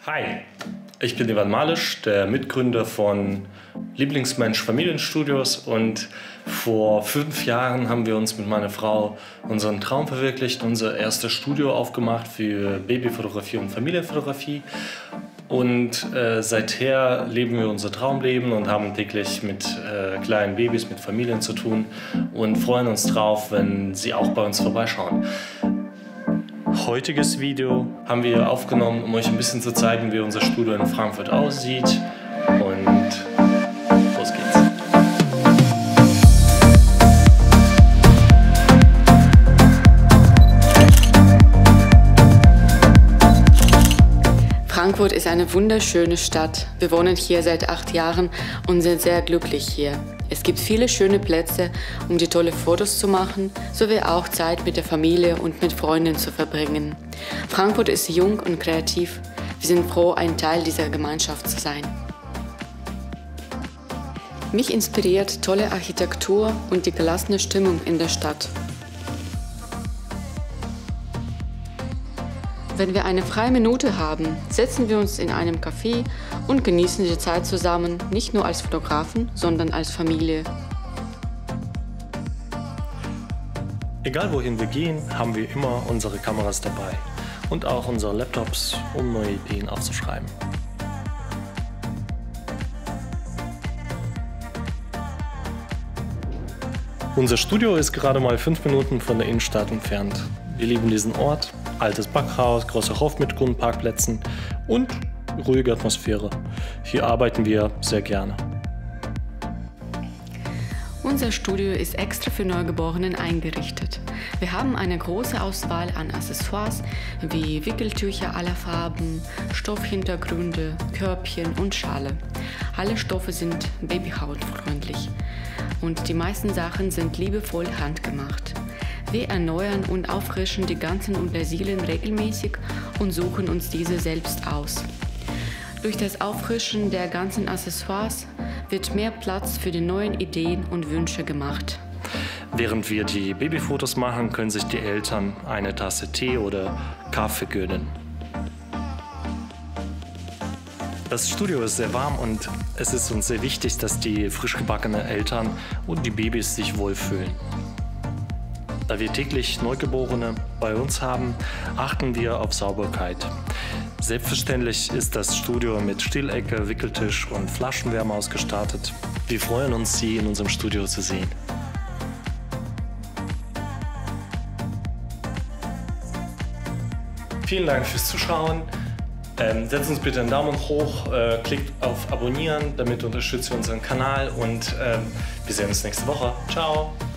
Hi, ich bin Ivan Malisch, der Mitgründer von Lieblingsmensch Familienstudios, und vor 5 Jahren haben wir uns mit meiner Frau unseren Traum verwirklicht, unser erstes Studio aufgemacht für Babyfotografie und Familienfotografie. Und seither leben wir unser Traumleben und haben täglich mit kleinen Babys, mit Familien zu tun und freuen uns drauf, wenn sie auch bei uns vorbeischauen. Heutiges Video haben wir aufgenommen, um euch ein bisschen zu zeigen, wie unser Studio in Frankfurt aussieht. Und los geht's. Frankfurt ist eine wunderschöne Stadt. Wir wohnen hier seit 8 Jahren und sind sehr glücklich hier. Es gibt viele schöne Plätze, um die tolle Fotos zu machen, sowie auch Zeit mit der Familie und mit Freunden zu verbringen. Frankfurt ist jung und kreativ. Wir sind froh, ein Teil dieser Gemeinschaft zu sein. Mich inspiriert tolle Architektur und die gelassene Stimmung in der Stadt. Wenn wir eine freie Minute haben, setzen wir uns in einem Café und genießen die Zeit zusammen, nicht nur als Fotografen, sondern als Familie. Egal wohin wir gehen, haben wir immer unsere Kameras dabei und auch unsere Laptops, um neue Ideen aufzuschreiben. Unser Studio ist gerade mal 5 Minuten von der Innenstadt entfernt. Wir lieben diesen Ort, altes Backhaus, großer Hof mit Grundparkplätzen und ruhige Atmosphäre. Hier arbeiten wir sehr gerne. Unser Studio ist extra für Neugeborenen eingerichtet. Wir haben eine große Auswahl an Accessoires wie Wickeltücher aller Farben, Stoffhintergründe, Körbchen und Schale. Alle Stoffe sind babyhautfreundlich und die meisten Sachen sind liebevoll handgemacht. Wir erneuern und auffrischen die ganzen Utensilien regelmäßig und suchen uns diese selbst aus. Durch das Auffrischen der ganzen Accessoires wird mehr Platz für die neuen Ideen und Wünsche gemacht. Während wir die Babyfotos machen, können sich die Eltern eine Tasse Tee oder Kaffee gönnen. Das Studio ist sehr warm und es ist uns sehr wichtig, dass die frisch gebackenen Eltern und die Babys sich wohlfühlen. Da wir täglich Neugeborene bei uns haben, achten wir auf Sauberkeit. Selbstverständlich ist das Studio mit Stillecke, Wickeltisch und Flaschenwärme ausgestattet. Wir freuen uns, Sie in unserem Studio zu sehen. Vielen Dank fürs Zuschauen. Setzt uns bitte einen Daumen hoch, klickt auf Abonnieren, damit unterstützt ihr unseren Kanal, und wir sehen uns nächste Woche. Ciao!